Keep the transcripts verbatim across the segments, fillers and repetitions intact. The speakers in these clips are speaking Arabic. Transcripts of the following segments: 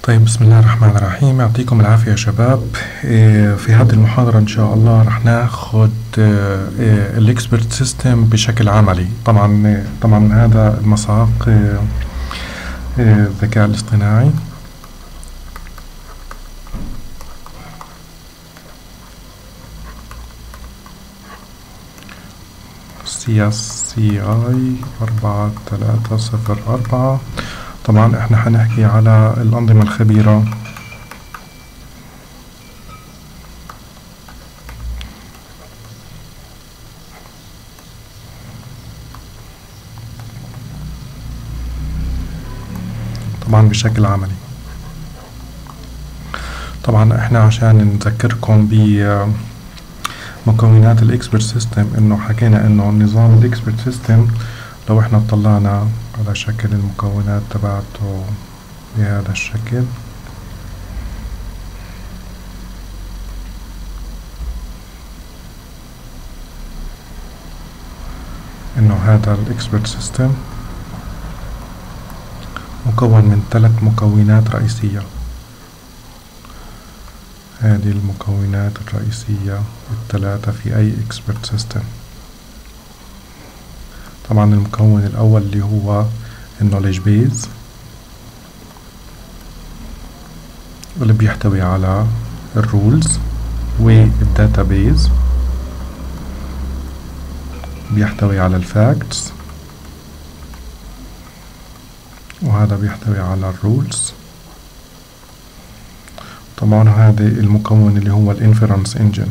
طيب، بسم الله الرحمن الرحيم. يعطيكم العافية يا شباب. إيه، في هذه المحاضرة إن شاء الله رح ناخد الإكسبرت سيستم بشكل عملي. طبعا طبعا هذا المساق إيه، إيه، الذكاء الاصطناعي. سي اس سي اي أربعة ثلاثة صفر أربعة. طبعا احنا حنحكي على الأنظمة الخبيرة طبعا بشكل عملي. طبعا احنا عشان نذكركم بمكونات الاكسبرت سيستم، انه حكينا انه نظام الاكسبرت سيستم لو احنا اطلعنا على شكل المكونات تبعته بهذا الشكل، انه هذا الاكسبرت سيستم مكون من ثلاث مكونات رئيسية. هذه المكونات الرئيسية الثلاثة في أي اكسبرت سيستم. طبعا المكون الأول اللي هو النوليدج بيز، واللي بيحتوي على الرولز، والداتا بيز بيحتوي على الفاكتس، وهذا بيحتوي على الرولز. طبعا هذا المكون اللي هو الانفيرنس انجن.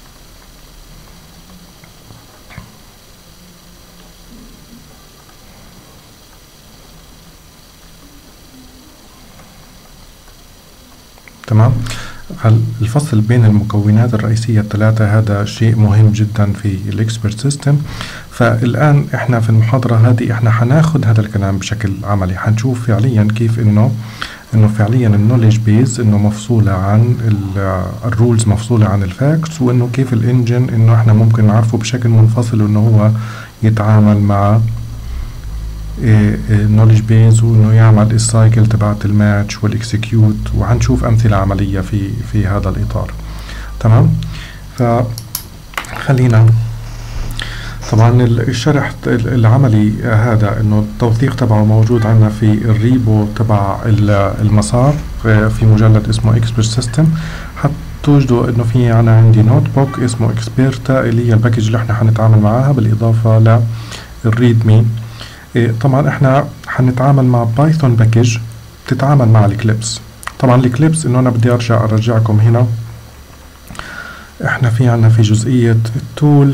تمام. الفصل بين المكونات الرئيسية الثلاثة هذا شيء مهم جدا في الاكسبرت سيستم. فالآن احنا في المحاضرة هذه احنا حناخد هذا الكلام بشكل عملي. حنشوف فعليا كيف انه انه فعليا النوليدج بيز انه مفصولة عن الرولز، مفصولة عن الفاكتس، وانه كيف الانجن انه احنا ممكن نعرفه بشكل منفصل، وانه هو يتعامل مع النوليدج بيز، وانه يعمل السايكل تبعت الماتش والاكسكيوت. وحنشوف امثله عمليه في في هذا الاطار. تمام. فخلينا طبعا الشرح العملي هذا انه التوثيق تبعه موجود عندنا في الريبو تبع المسار في مجلد اسمه اكسبرت سيستم. حتوجدوا انه في انا عندي نوت بوك اسمه اكسبيرتا اللي هي الباكج اللي احنا حنتعامل معاها، بالاضافه للريد مي. طبعا احنا حنتعامل مع بايثون باكج بتتعامل مع الكليبس. طبعا الكليبس انه انا بدي ارجع ارجعكم هنا. احنا في عنا في جزئية التول.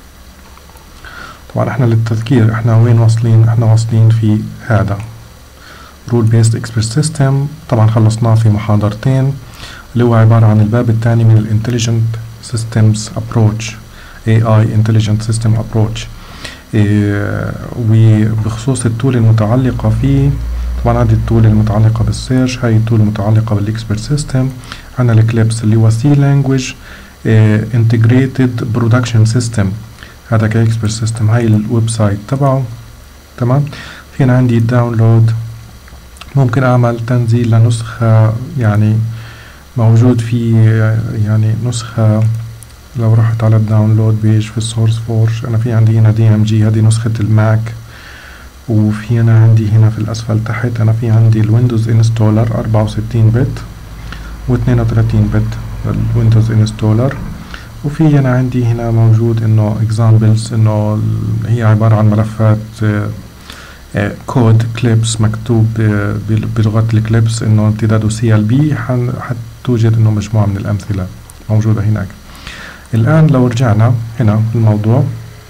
طبعا احنا للتذكير احنا وين واصلين؟ احنا واصلين في هذا رول بيست اكسبرت سيستم. طبعا خلصناه في محاضرتين، اللي هو عبارة عن الباب الثاني من الانتليجنت سيستمز ابروتش، اي اي انتليجنت سيستم ابروتش. إيه وبخصوص التول المتعلقة فيه، طبعا هذه التول المتعلقة بالسيرش، هاي التول المتعلقة بالاكسبرت سيستم. عنا الكليبس اللي هو سي لانجويج انتجريتد برودكشن سيستم، هذا كاكسبرت سيستم. هاي الويب سايت تبعه. تمام. فينا عندي الداونلود، ممكن اعمل تنزيل لنسخة، يعني موجود في يعني نسخة. لو رحت على الداونلود بيج في السورس فورج، انا في عندي هنا دي ام جي، هذه نسخة الماك. وفي انا عندي هنا في الاسفل تحت انا في عندي الويندوز انستولر أربعة وستين بت واثنين وثلاثين بت الويندوز انستولر. وفي انا عندي هنا موجود انه اكزامبلز، انه هي عبارة عن ملفات كود كليبس مكتوب بلغة الكليبس، انه امتداده سي ال بي. حتوجد انه مجموعة من الامثلة موجودة هناك. الآن لو رجعنا هنا في الموضوع،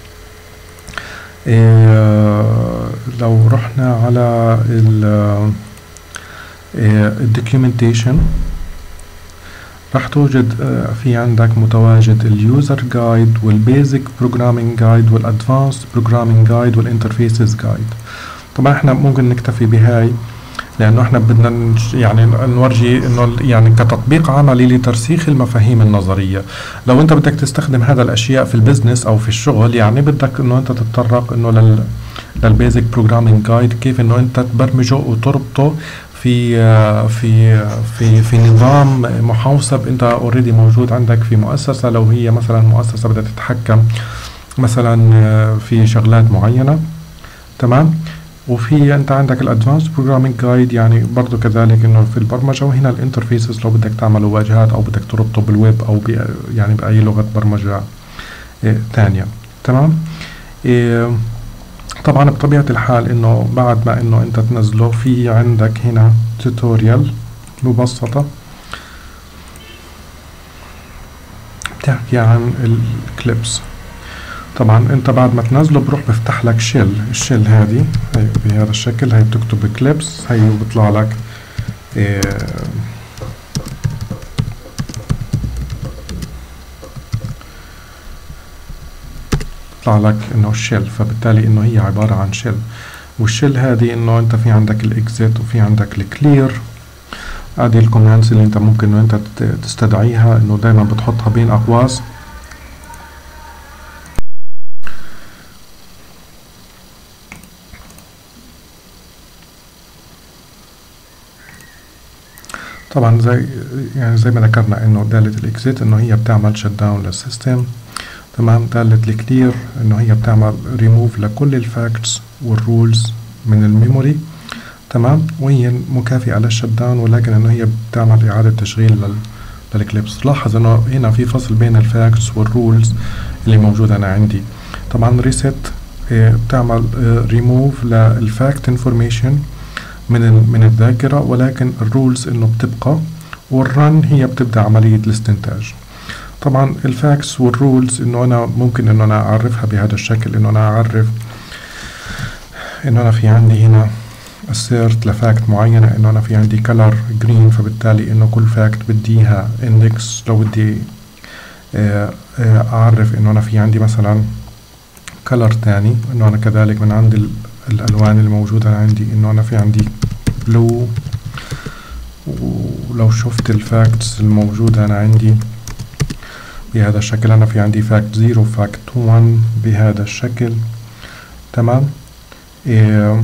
إيه لو رحنا على الدوكيومنتيشن، راح توجد في عندك متواجد اليوزر جايد والبيزك بروجرامينج جايد والادفانسد بروجرامينج جايد والانترفيسز جايد. طبعا احنا ممكن نكتفي بهاي، لانه احنا بدنا يعني نورجي انه يعني كتطبيق عملي لترسيخ المفاهيم النظريه. لو انت بدك تستخدم هذا الاشياء في البزنس او في الشغل، يعني بدك انه انت تتطرق انه لل للبيزك بروجرامينج جايد، كيف انه انت تبرمجه وتربطه في في في في نظام محوسب انت اوريدي موجود عندك في مؤسسة، لو هي مثلا مؤسسة بدها تتحكم مثلا في شغلات معينة. تمام. وفي انت عندك الادفانسد بروجرامينج جايد يعني برضو كذلك انه في البرمجة. وهنا الانترفيسز لو بدك تعمل واجهات او بدك تربطه بالويب او يعني باي لغة برمجة ثانية. تمام. إيه طبعا بطبيعة الحال انه بعد ما انه انت تنزله في عندك هنا توتوريال مبسطة بتحكي عن الكليبس. طبعا انت بعد ما تنزله بروح بفتح لك شيل. الشيل هذه هي بهذا الشكل، هي بتكتب كليبس، هي بيطلع لك إيه يطلع لك انه الشيل، فبالتالي انه هي عبارة عن شيل. والشيل هذه انه انت في عندك الاكزيت وفي عندك الكلير. هذه الكوماندز اللي انت ممكن انه انت تستدعيها، انه دايما بتحطها بين اقواس. طبعا زي يعني زي ما ذكرنا انه دالة الاكزيت انه هي بتعمل شت داون للسيستم. تمام. دالة الكلير انه هي بتعمل ريموف لكل الفاكتس والرولز من الميموري. تمام. وهي مكافئة للشت داون، ولكن انه هي بتعمل اعادة تشغيل لل للكليبس. لاحظ انه هنا في فصل بين الفاكتس والرولز اللي موجودة انا عندي. طبعا ريست اه بتعمل اه ريموف للفاكت انفورميشن من من الذاكرة، ولكن الرولز انه بتبقى، والرن هي بتبدأ عملية الاستنتاج. طبعا الفاكتس والرولز انه انا ممكن انه انا اعرفها بهذا الشكل، انه انا اعرف انه انا في عندي هنا assert لفاكت معينة، انه انا في عندي color green، فبالتالي انه كل فاكت بديها index. لو بدي اعرف انه انا في عندي مثلا color تاني، انه انا كذلك من عندي الالوان الموجودة عندي انه انا في عندي blue. ولو شفت الفاكتس الموجودة انا عندي بهذا الشكل، أنا في عندي فاكت زيرو فاكت ون بهذا الشكل. تمام. إيه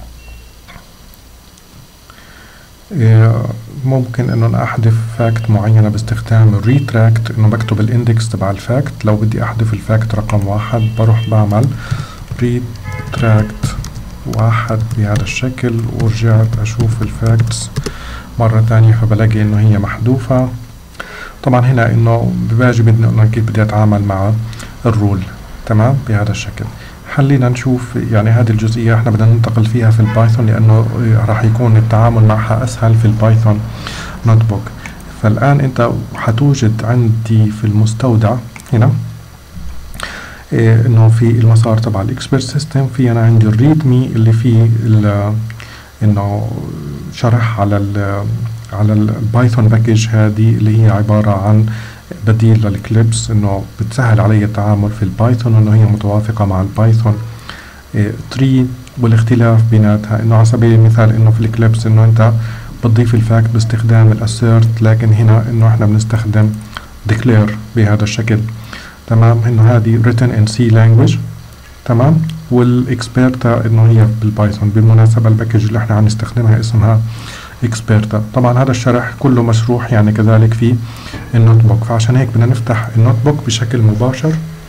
إيه ممكن إنه أنا أحذف فاكت معينة باستخدام الريتراكت، إنه بكتب الإندكس تبع الفاكت. لو بدي أحذف الفاكت رقم واحد بروح بعمل ريتراكت واحد بهذا الشكل، ورجعت أشوف الفاكتس مرة تانية فبلاقي إنه هي محذوفة. طبعا هنا انه بواجب انه كيف بدي اتعامل مع الرول. تمام. بهذا الشكل. خلينا نشوف يعني هذه الجزئية احنا بدنا ننتقل فيها في البايثون، لانه راح يكون التعامل معها اسهل في البايثون نوت بوك. فالان انت حتوجد عندي في المستودع هنا إيه انه في المسار تبع الاكسبرت سيستم، في انا عندي الريد مي اللي فيه انه شرح على ال على البايثون باكج هذه اللي هي عبارة عن بديل للكليبس، انه بتسهل علي التعامل في البايثون، انه هي متوافقة مع البايثون تري. والاختلاف بيناتها انه على سبيل المثال انه في الكليبس انه انت بتضيف الفاكت باستخدام الاسيرت، لكن هنا انه احنا بنستخدم declare بهذا الشكل. تمام. انه هذه written in C language. تمام. والاكسبيرتا انه هي بالبايثون. بالمناسبة الباكج اللي احنا هنستخدمها اسمها اكسبيرتا. طبعا هذا الشرح كله مشروح يعني كذلك في النوت بوك، فعشان هيك بدنا نفتح النوت بوك بشكل مباشر.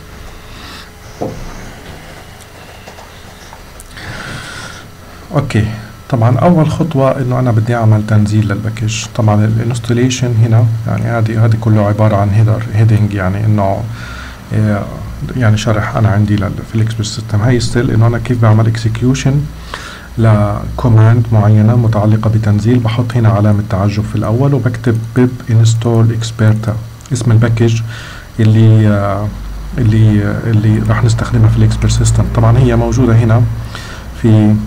اوكي. طبعا اول خطوة انه انا بدي اعمل تنزيل للباكج. طبعا الانستليشن هنا يعني هذه هذه كله عبارة عن هيدر هيدنج، يعني انه يعني شرح انا عندي في الاكسبرت سيستم. هاي ستيل انه انا كيف بعمل اكسكيوشن لكوماند معينة متعلقة بتنزيل. بحط هنا علامة تعجب في الأول وبكتب pip install experta اسم الباكج اللي آه اللي آه اللي راح نستخدمها في الاكسبرت سيستم. طبعا هي موجودة هنا في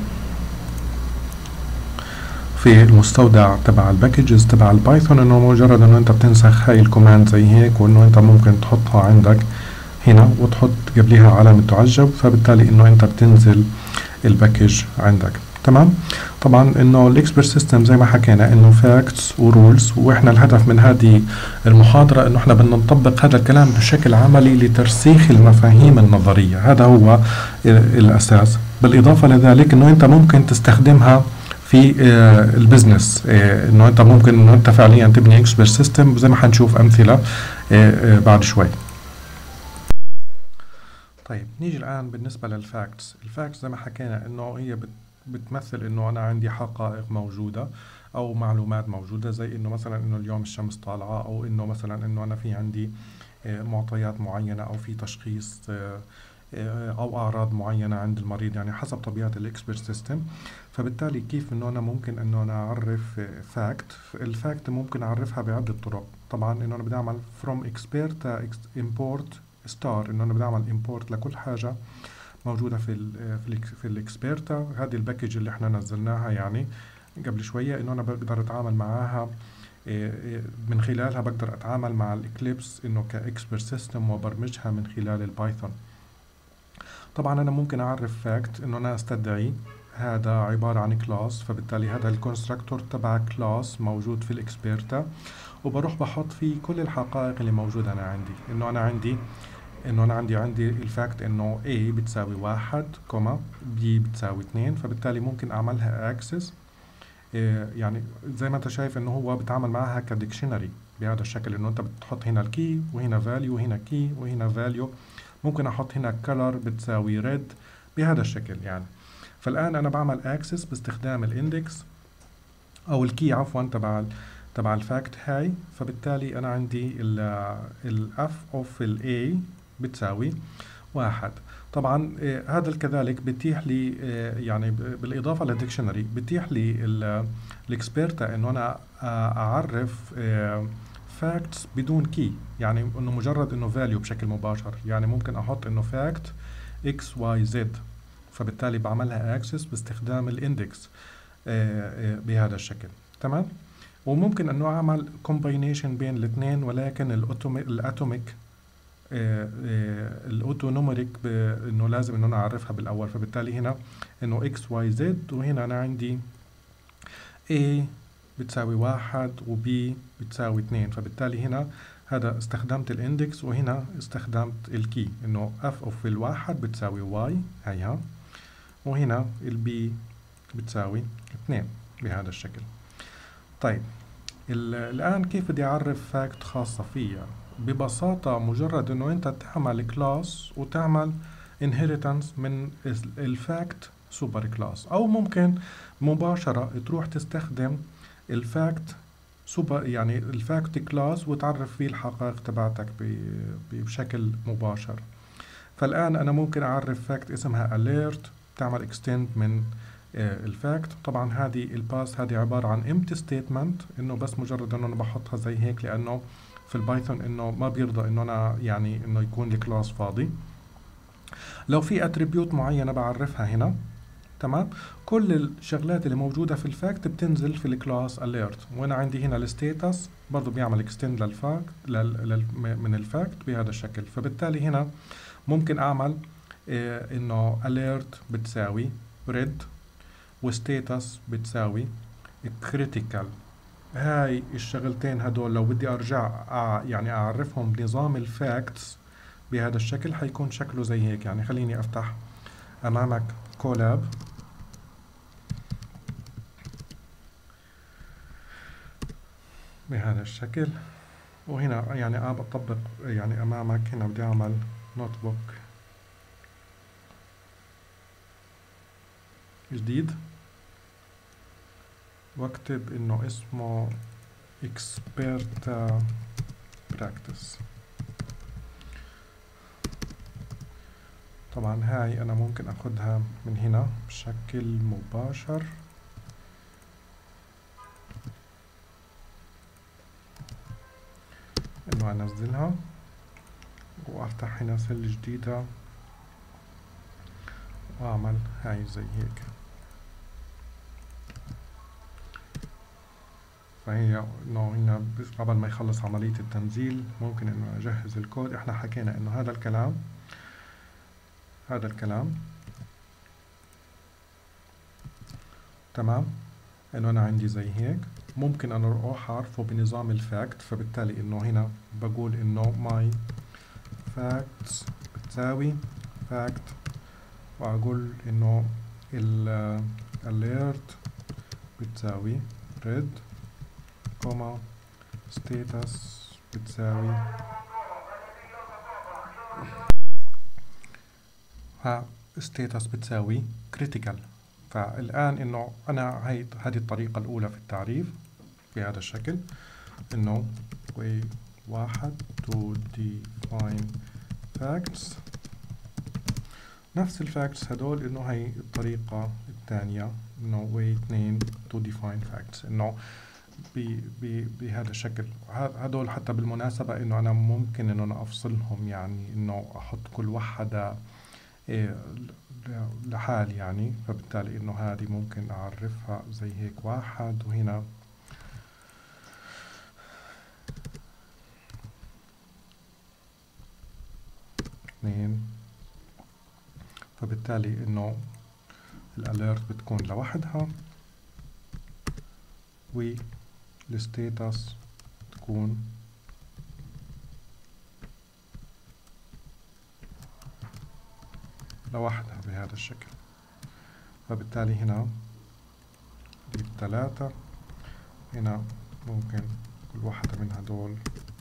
في المستودع تبع الباكجز تبع البايثون، انه مجرد انه انت بتنسخ هاي الكوماند زي هيك، وانه انت ممكن تحطها عندك هنا وتحط قبلها علامة تعجب، فبالتالي انه انت بتنزل الباكج عندك. تمام. طبعا انه الاكسبرت سيستم زي ما حكينا انه فاكتس ورولز، واحنا الهدف من هذه المحاضرة انه احنا بدنا نطبق هذا الكلام بشكل عملي لترسيخ المفاهيم النظرية. هذا هو الاساس. بالاضافة لذلك انه انت ممكن تستخدمها في آه البزنس، آه انه انت ممكن انه انت فعليا تبني اكسبرت سيستم زي ما حنشوف امثله آه آه بعد شوي. طيب نيجي الان بالنسبه للفاكتس. الفاكتس زي ما حكينا انه هي بت بتمثل انه انا عندي حقائق موجوده او معلومات موجوده، زي انه مثلا انه اليوم الشمس طالعه، او انه مثلا انه انا في عندي آه معطيات معينه، او في تشخيص آه او اعراض معينه عند المريض، يعني حسب طبيعه الاكسبرت سيستم. فبالتالي كيف انه انا ممكن انه انا اعرف فاكت؟ الفاكت ممكن اعرفها بعده طرق. طبعا انه انا بدي اعمل from expert import ستار، انه انا بدي اعمل import لكل حاجه موجوده في ال في ال في الاكسبيرتا. هذه الباكج اللي احنا نزلناها يعني قبل شويه، انه انا بقدر اتعامل معاها من خلالها، بقدر اتعامل مع الاكليبس انه كاكسبرت سيستم وبرمجها من خلال البايثون. طبعا انا ممكن اعرف فاكت انه انا استدعي هذا عبارة عن كلاس، فبالتالي هذا الكونستراكتور تبع كلاس موجود في الاكسبيرتا، وبروح بحط فيه كل الحقائق اللي موجودة انا عندي. انه انا عندي انه انا عندي عندي الفاكت انه A بتساوي واحد كوما B بتساوي اثنين، فبالتالي ممكن اعملها اكسس. إيه يعني زي ما انت شايف انه هو بتعامل معها كديكشنري بهذا الشكل، انه انت بتحط هنا الكي وهنا فاليو وهنا كي وهنا فاليو. ممكن احط هنا color بتساوي red بهذا الشكل يعني. فالان انا بعمل access باستخدام الاندكس او الكي عفوا تبع تبع الفاكت هاي. فبالتالي انا عندي ال f of ال a بتساوي واحد. طبعا آه هذا كذلك بتيح لي آه يعني بالاضافه للديكشنري بتيح لي الاكسبيرتا انه انا آه اعرف آه فاكتس بدون كي، يعني انه مجرد انه فاليو بشكل مباشر. يعني ممكن احط انه فاكت اكس واي زد، فبالتالي بعملها اكسس باستخدام الاندكس بهذا الشكل. تمام. وممكن انه اعمل كومباينيشن بين الاثنين، ولكن الاتوميك الاوتونوميريك انه لازم انه انا اعرفها بالاول. فبالتالي هنا انه اكس واي زد، وهنا انا عندي A بتساوي واحد و B بتساوي اثنين. فبالتالي هنا هذا استخدمت الاندكس، وهنا استخدمت الكي انه f of الواحد بتساوي y هيها، وهنا البي بتساوي اثنين بهذا الشكل. طيب الآن كيف بدي أعرف فاكت خاصة فيها؟ ببساطة مجرد انه انت تعمل كلاس وتعمل inheritance من الفاكت سوبر كلاس، او ممكن مباشرة تروح تستخدم الفاكت سوبر يعني الفاكت كلاس وتعرف فيه الحقائق تبعتك بشكل مباشر. فالآن أنا ممكن أعرف فاكت اسمها alert، تعمل extend من الفاكت. طبعا هذه الباس هذه عبارة عن empty statement، إنه بس مجرد إنه أنا بحطها زي هيك، لأنه في البايثون إنه ما بيرضى إنه أنا يعني إنه يكون الكلاس فاضي. لو في اتريبيوت معينة بعرفها هنا. تمام. كل الشغلات اللي موجودة في الفاكت بتنزل في الكلاس alert، وانا عندي هنا الستاتس برضو بيعمل extend للفاكت لل من الفاكت بهذا الشكل. فبالتالي هنا ممكن اعمل إيه انه alert بتساوي red وستاتس بتساوي critical. هاي الشغلتين هدول لو بدي ارجع يعني اعرفهم بنظام الفاكتس بهذا الشكل حيكون شكله زي هيك. يعني خليني افتح امامك كولاب بهذا الشكل، وهنا يعني أنا بطبق يعني أمامك هنا بدي أعمل نوت بوك جديد واكتب إنه اسمه expert practice. طبعا هاي أنا ممكن أخدها من هنا بشكل مباشر، انه انزلها وافتح هنا سيل جديدة واعمل هاي زي هيك. فهي انه هنا قبل ما يخلص عملية التنزيل ممكن انه اجهز الكود. احنا حكينا انه هذا الكلام هذا الكلام تمام، انه انا عندي زي هيك. ممكن انا اروح اعرفه بنظام الفاكت. فبالتالي انه هنا بقول انه my facts بتساوي fact، واقول انه ال alert بتساوي red كوما status بتساوي ها status بتساوي critical. فالآن إنه أنا هاي هذه الطريقة الأولى في التعريف بهذا الشكل، إنه way واحد to define facts. نفس الفاكتس هدول إنه هاي الطريقة الثانية إنه way اثنين to define facts، إنه بهذا الشكل. هدول حتى بالمناسبة إنه أنا ممكن إنه أنا أفصلهم، يعني إنه أحط كل واحدة إيه لحال يعني، فبالتالي إنه هذه ممكن أعرفها زي هيك واحد وهنا اثنين، فبالتالي إنه الأليرت بتكون لوحدها والستيتس تكون لوحدها بهذا الشكل. فبالتالي هنا دي الثلاثة، هنا ممكن كل واحدة من هدول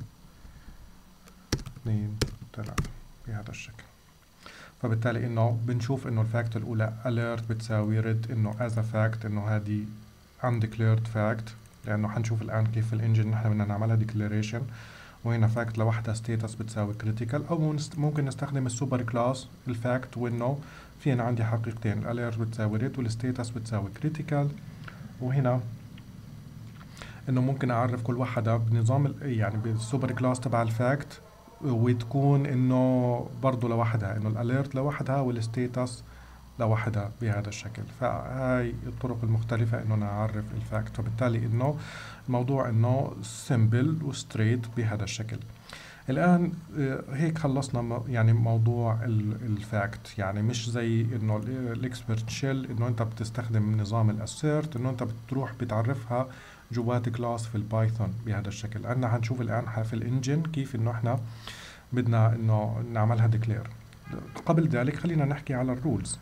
اثنين ثلاثة بهذا الشكل. فبالتالي انه بنشوف انه الفاكت الاولى alert بتساوي red انه as a fact، انه هذه undeclared fact، لانه حنشوف الان كيف الانجن نحن بدنا نعملها declaration. وهنا فاكت لوحدها status بتساوي critical، او ممكن نستخدم السوبر كلاس الفاكت، وانه في انا عندي حقيقتين، alert بتساوي red والstatus بتساوي critical. وهنا انه ممكن اعرف كل واحدة بنظام يعني بالسوبر كلاس تبع الفاكت، وتكون انه برضو لوحدها، انه الاليرت لوحدها والستيتس لوحدها بهذا الشكل. فهاي الطرق المختلفة انه نعرف الفاكت. فبالتالي انه الموضوع انه سيمبل وستريت بهذا الشكل. الان هيك خلصنا يعني موضوع الفاكت، يعني مش زي انه الاكسبرت شيل انه انت بتستخدم نظام الاسيرت انه انت بتروح بتعرفها جوات كلاس في البايثون بهذا الشكل. انا هنشوف الان في الانجن كيف انه احنا بدنا انه نعملها ديكلير. قبل ذلك خلينا نحكي على الرولز.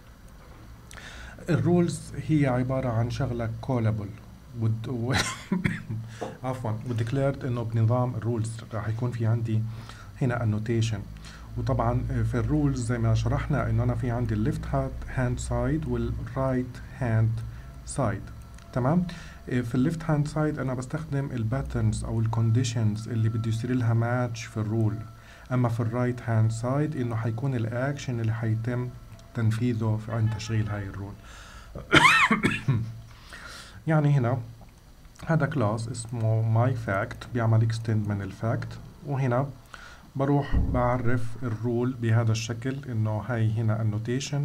الرولز هي عبارة عن شغلة كولابل و عفوا وديكليرد انه بنظام الرولز راح يكون في عندي هنا annotation. وطبعا في الرولز زي ما شرحنا انه انا في عندي الليفت هاند سايد والرايت هاند سايد. تمام. في الليفت هاند سايد انا بستخدم الباترنز او الكونديشنز اللي بدي يصير لها ماتش في الرول. اما في الرايت هاند سايد انه حيكون الاكشن اللي حيتم تنفيذه عند تشغيل هاي الرول. يعني هنا هذا كلاس اسمه my fact بيعمل extend من الفاكت، وهنا بروح بعرف الرول بهذا الشكل انه هاي هنا annotation.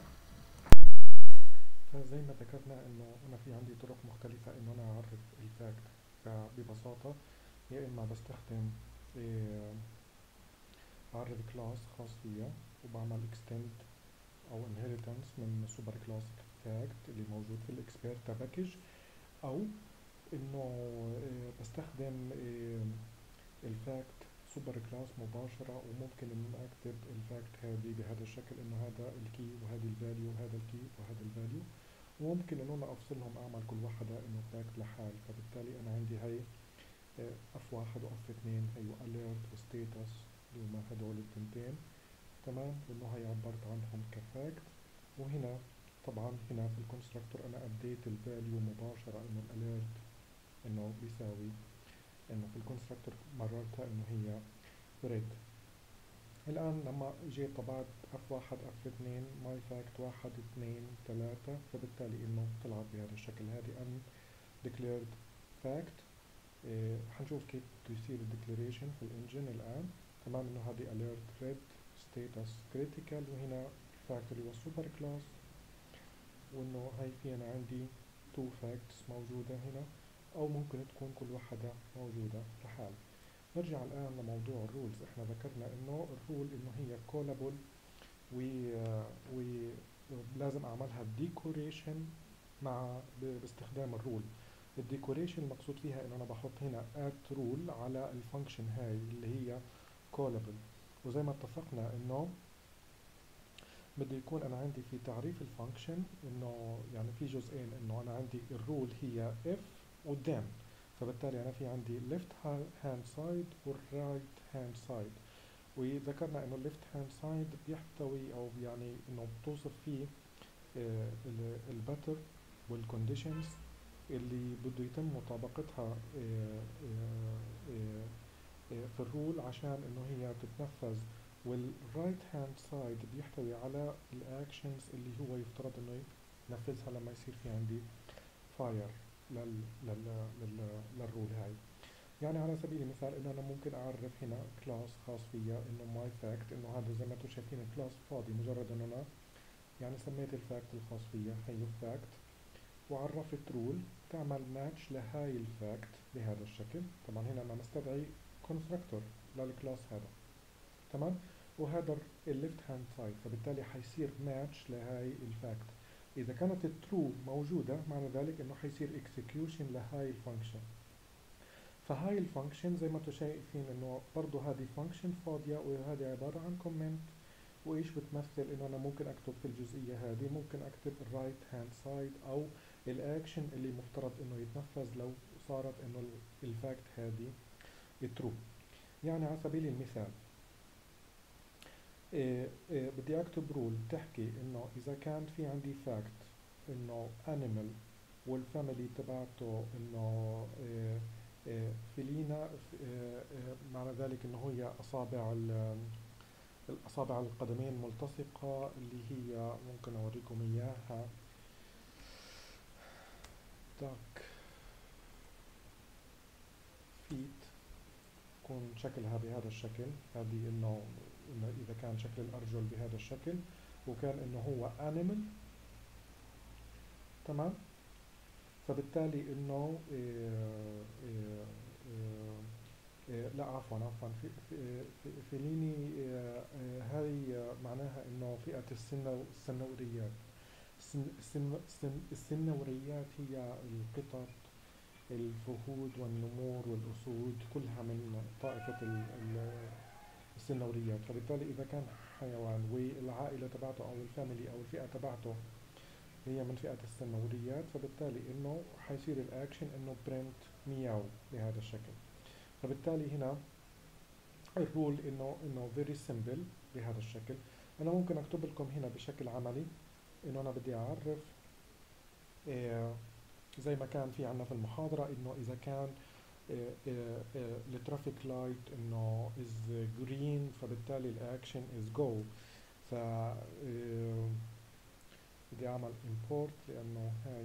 فزي ما ذكرنا انه انا في عندي طرق مختلفة انه انا اعرف الفاكت. فببساطة يا اما بستخدم إيه بعرف كلاس خاص فيها وبعمل extend او inheritance من سوبر كلاس فاكت اللي موجود في الاكسبيرت باكج، او انه إيه بستخدم إيه الفاكت سوبر كلاس مباشرة، وممكن ان اكتب الفاكت هذه بهذا الشكل انه هذا الكي وهذه الفاليو وهذا الكي وهذا الفاليو، وممكن انه انا افصلهم اعمل كل واحدة انه فاكت لحال. فبالتالي انا عندي هاي اف واحد واف اثنين هي alert وستيتس اللي هما هدول التنتين. تمام. وانه هي عبرت عنهم كفاكت. وهنا طبعا هنا في الكونستراكتور انا اديت الفاليو مباشرة انه الاليرت انه بيساوي انه في الكونستراكتور مررتها انه هي ريد. الان لما جيت طبعت اف واحد اف اثنين ماي فاكت واحد اثنين ثلاثة، فبالتالي انه طلعت بهذا الشكل. هذه ان declared fact. إيه حنشوف كيف بده يصير الديكلاريشن في الانجن الان. تمام. انه هذه alert red status critical، وهنا الفاكت اللي هو super class، وانه هاي في انا عندي two facts موجودة هنا، او ممكن تكون كل واحدة موجودة لحال. نرجع الان لموضوع الرولز. احنا ذكرنا انه الرول انه هي كولابل ولازم اعملها ديكوريشن مع باستخدام الرول. الديكوريشن المقصود فيها انه انا بحط هنا at رول على الفانكشن هاي اللي هي كولابل. وزي ما اتفقنا انه بده يكون انا عندي في تعريف الفانكشن انه يعني في جزئين، انه انا عندي الرول هي اف والدان، فبالتالي انا في عندي left hand side والرايت هاند سايد، وذكرنا انه الليفت هاند سايد بيحتوي او يعني انه بتوصف فيه الباتر والكونديشنز اللي بده يتم مطابقتها آه، آه، آه، آه، في الرول عشان انه هي تتنفذ، والرايت هاند سايد بيحتوي على الاكشنز اللي هو يفترض انه ينفذها لما يصير في عندي فاير لل لل لل للرول هاي. يعني على سبيل المثال انه انا ممكن اعرف هنا كلاس خاص فيا انه ماي فاكت، انه هذا زي ما انتم شايفين الكلاس فاضي، مجرد انه انا يعني سميت الفاكت الخاص فيا هي فاكت، وعرفت رول تعمل ماتش لهاي الفاكت بهذا الشكل. طبعا هنا انا مستدعي كونستراكتور للكلاس هذا، تمام، وهذا الليفت هاند سايد، فبالتالي حيصير ماتش لهاي الفاكت. اذا كانت الترو موجودة معنى ذلك انه حيصير اكسكيوشن لهاي الفانكشن. فهاي الفانكشن زي ما انتم شايفين انه برضه هذه فانكشن فاضية، وهذه عبارة عن كومنت، وايش بتمثل انه انا ممكن اكتب في الجزئية هذه، ممكن اكتب الرايت هاند سايد او الاكشن اللي مفترض انه يتنفذ لو صارت انه الفاكت هذه ترو. يعني على سبيل المثال إيه إيه بدي اكتب رول تحكي انه اذا كان في عندي فاكت انه animal والفاميلي تبعته انه إيه إيه فيلينا، إيه إيه معنى ذلك انه هي اصابع الاصابع القدمين ملتصقة، اللي هي ممكن اوريكم اياها داك فيت، يكون شكلها بهذا الشكل. هذه انه إنه اذا كان شكل الارجل بهذا الشكل، وكان انه هو animal، تمام، فبالتالي انه إيه إيه إيه إيه لا عفوا عفوا في في في فيليني إيه إيه هاي معناها انه فئة السنو السنوريات. السن السن السن السنوريات هي القطط، الفهود والنمور والأسود، كلها من طائفة ال- ال- السنوريات. فبالتالي إذا كان حيوان والعائلة تبعته أو الفاميلي أو الفئة تبعته هي من فئة السنوريات، فبالتالي إنه حيصير الأكشن إنه برنت مياو بهذا الشكل. فبالتالي هنا الرول إنه إنه very simple بهذا الشكل. أنا ممكن أكتب لكم هنا بشكل عملي إنه أنا بدي أعرف إيه زي ما كان في عنا في المحاضرة، إنه إذا كان الترافيك لايت انه is green فبالتالي الاكشن is go. ف آه، بدي اعمل import لانه هاي،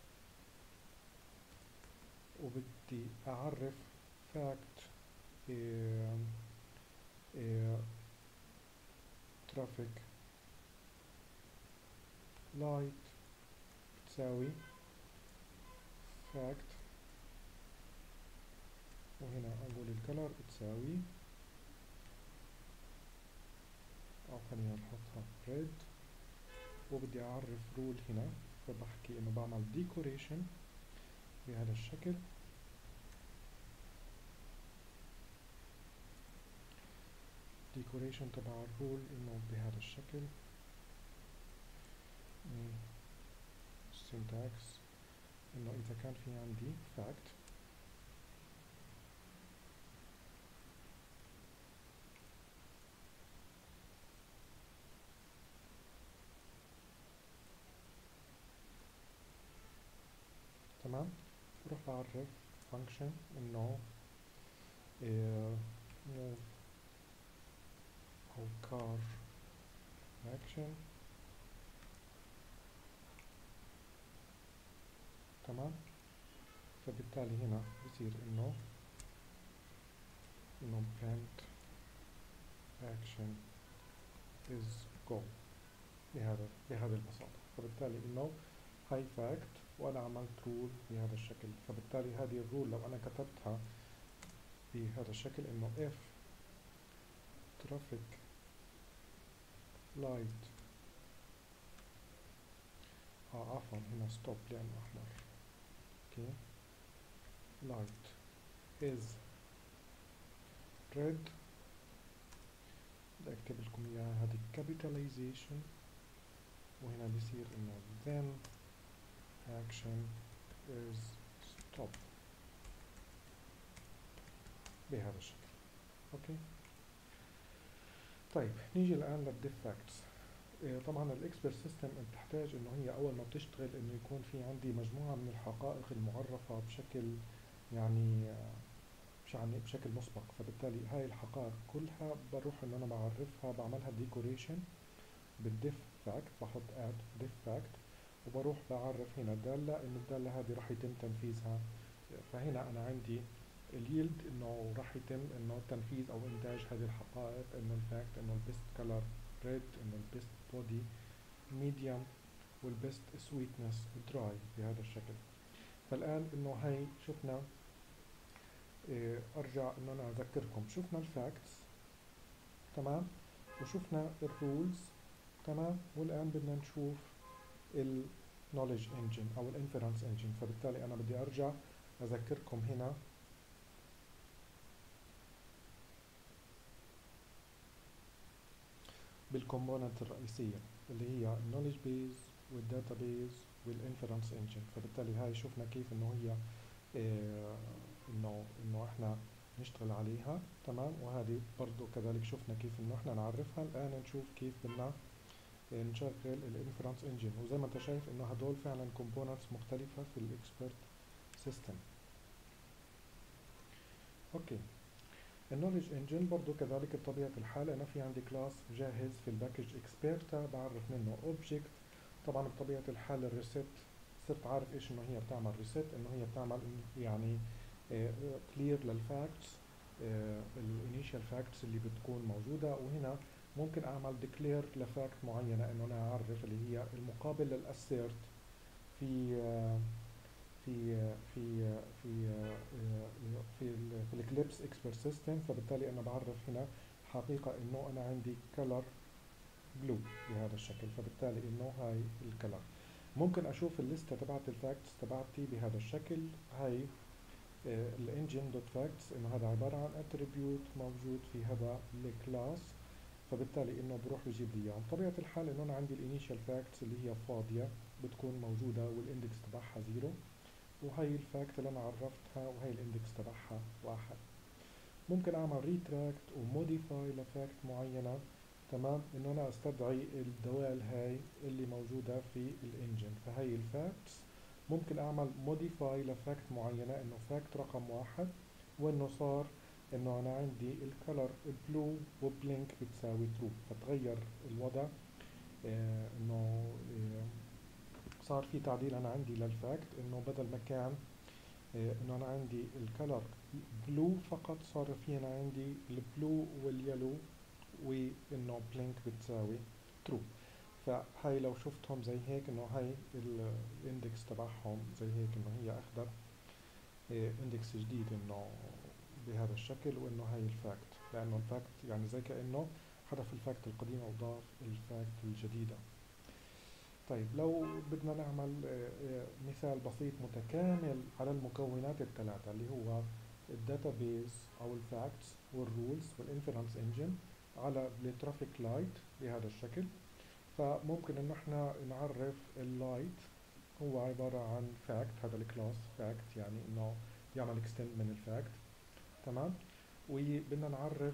وبدي اعرف fact traffic light بتساوي fact، وهنا اقول الكلر بتساوي، او خلينا نحطها red، وبدي اعرف رول هنا، فبحكي انه بعمل decoration بهذا الشكل. decoration تبع الرول انه بهذا الشكل. syntax انه اذا كان في عندي fact تمام، بروح بعرف function انه إيه move او car action، تمام، فبالتالي هنا بصير انه انه print action is go بهذا بهذه البساطة. فبالتالي انه هاي فاكت وانا عملت رول بهذا الشكل. فبالتالي هذه الرول لو انا كتبتها بهذا الشكل انه if traffic light اه عفوا هنا ستوب لانه احمر، اوكي، light is red، بدي اكتب لكم اياها هذه capitalization وهنا بيصير انه then action is stop بهذا الشكل. اوكي. طيب نيجي الان للديف فاكتس. طبعا الاكسبرت سيستم بتحتاج انه هي اول ما بتشتغل انه يكون في عندي مجموعه من الحقائق المعرفه بشكل يعني يعني بشكل مسبق، فبالتالي هاي الحقائق كلها بروح ان انا بعرفها، بعملها ديكوريشن بالديف فاكت، بحط اد ديف فاكت وبروح بعرف هنا دالة انه الدالة هذه راح يتم تنفيذها. فهنا انا عندي اليلد انه راح يتم انه تنفيذ او انتاج هذه الحقائق، انه الفاكت انه البيست كلر ريد، انه البيست بودي ميديوم، والبيست سويتنس دراي بهذا الشكل. فالان انه هاي شفنا إيه ارجع انه انا اذكركم، شفنا الفاكتس تمام وشفنا الرولز تمام، والان بدنا نشوف النوليدج انجن او الانفرنس انجن. فبالتالي انا بدي ارجع اذكركم هنا بالكومبوننت الرئيسيه اللي هي النوليدج بيز والداتا بيز والانفرنس انجن. فبالتالي هاي شفنا كيف انه هي إيه انه انه احنا نشتغل عليها تمام، وهذه برضو كذلك شفنا كيف انه احنا نعرفها. الان نشوف كيف بدنا نشغل الانفرنس انجن، وزي ما انت شايف انه هدول فعلا كومبوننتس مختلفة في الاكسبرت سيستم. اوكي. النوليدج انجن برضو كذلك بطبيعة الحال انا في عندي كلاس جاهز في الباكج اكسبيرتا بعرف منه اوبجكت. طبعا بطبيعة الحال الريسيت صرت عارف ايش انه هي بتعمل ريسيت، انه هي بتعمل يعني كلير للفاكتس الانيشال فاكتس اللي بتكون موجودة، وهنا ممكن اعمل ديكلير لفاكت معينة انه انا اعرف اللي هي المقابل للاسيرت في في في في في في الاكليبس اكسبرت سيستم. فبالتالي انا بعرف هنا حقيقة انه انا عندي color blue بهذا الشكل، فبالتالي انه هاي الكلر. ممكن اشوف الليستة تبعت الفاكتس تبعتي بهذا الشكل. هاي الانجن دوت فاكتس انه هذا عبارة عن اتريبيوت موجود في هذا الكلاس، فبالتالي انه بروح بجيب لي اياهم. بطبيعة الحال انه انا عندي الانيشال فاكتس اللي هي فاضية بتكون موجودة والاندكس تبعها زيرو، وهي الفاكت اللي انا عرفتها وهي الاندكس تبعها واحد. ممكن اعمل ريتراكت وموديفاي لفاكت معينة تمام، انه انا استدعي الدوال هاي اللي موجودة في الانجن. فهي الفاكتس ممكن اعمل موديفاي لفاكت معينة انه فاكت رقم واحد، وانه صار انه انا عندي الكلر بلو وبلينك بتساوي ترو، فتغير الوضع اه انه اه صار في تعديل انا عندي للفاكت، انه بدل ما كان اه انه انا عندي الكلر بلو فقط صار في انا عندي البلو واليلو وانه بلينك بتساوي ترو. فهاي لو شفتهم زي هيك انه هاي الاندكس تبعهم زي هيك انه هي اخذت اندكس جديد انه بهذا الشكل، وانه هاي الفاكت لانه الفاكت يعني زي كانه حذف الفاكت القديمه وضاف الفاكت الجديده. طيب لو بدنا نعمل مثال بسيط متكامل على المكونات الثلاثه اللي هو الداتابيز او الفاكتس والرولز والانفرنس انجن على الترافيك لايت بهذا الشكل. فممكن انه احنا نعرف اللايت هو عبارة عن فاكت، هذا الكلاس فاكت يعني انه يعمل اكستند من الفاكت تمام. وبدنا نعرف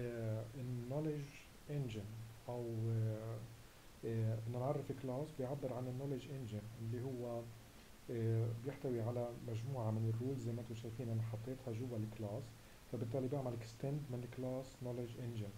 النوليدج انجن او اه اه بدنا نعرف كلاس بيعبر عن النوليدج انجن اللي هو اه بيحتوي على مجموعة من الرولز زي ما انتم شايفين انا حطيتها جوا الكلاس، فبالتالي بعمل اكستند من الكلاس نوليدج انجن.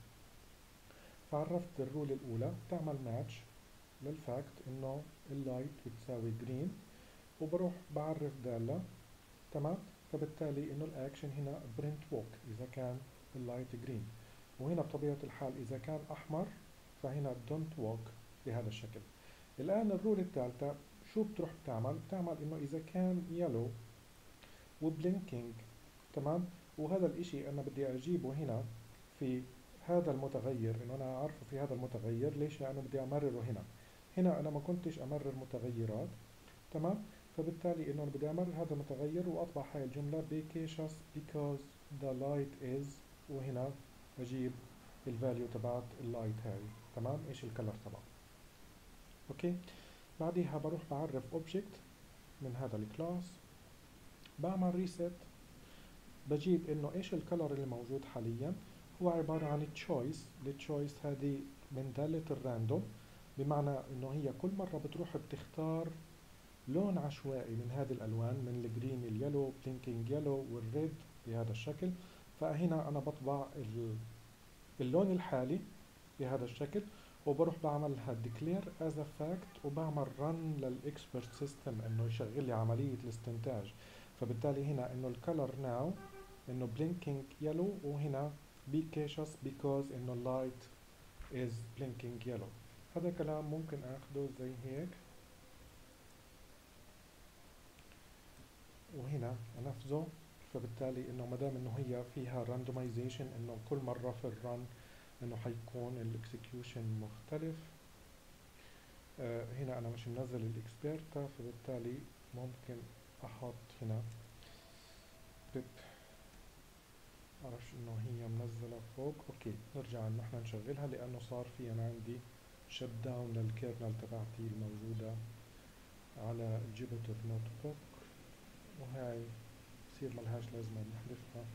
فعرفت الرول الاولى تعمل ماتش للفاكت انه اللايت بتساوي جرين، وبروح بعرف دالة تمام. فبالتالي انه الاكشن هنا برنت ووك اذا كان اللايت جرين، وهنا بطبيعة الحال اذا كان احمر فهنا دونت ووك بهذا الشكل. الان الرول الثالثة شو بتروح بتعمل؟ بتعمل انه اذا كان يلو وبلينكينج تمام، وهذا الاشي انا بدي اجيبه هنا في هذا المتغير، انه انا اعرفه في هذا المتغير. ليش؟ لانه بدي امرره هنا. هنا انا ما كنتش امرر متغيرات تمام، فبالتالي انه بدي امرر هذا المتغير واطبع هاي الجملة بكيشس because the light is، وهنا اجيب الفاليو تبعت اللايت هاي تمام، ايش الكلر تبعه. اوكي. بعديها بروح بعرف اوبجكت من هذا الكلاس، بعمل ريست، بجيب انه ايش الكلر اللي موجود حاليا، هو عبارة عن تشويس. التشويس هذه من دالة الراندوم، بمعنى انه هي كل مرة بتروح بتختار لون عشوائي من هذه الالوان، من الجرين، اليلو، بلينكينج يلو، والريد بهذا الشكل. فهنا انا بطبع اللون الحالي بهذا الشكل، وبروح بعملها declare as a fact، وبعمل run للاكسبرت سيستم انه يشغل لي عملية الاستنتاج. فبالتالي هنا انه الكلر now انه blinking yellow، وهنا be cautious because انه light is blinking yellow. هذا كلام ممكن اخده زي هيك، وهنا انفذه. فبالتالي انه مدام انه هي فيها randomization، انه كل مرة في الرن انه حيكون الاكسكيوشن مختلف. آه هنا انا مش منزل الاكسبيرتا، فبالتالي ممكن احط هنا بيب، معرفش انه هي منزلة فوق. اوكي، نرجع انه احنا نشغلها لانه صار في انا عندي شت داون للكيرنل تبعتي الموجودة على الجيبيتر نوت بوك، وهاي بصير ملهاش لازمة نحذفها.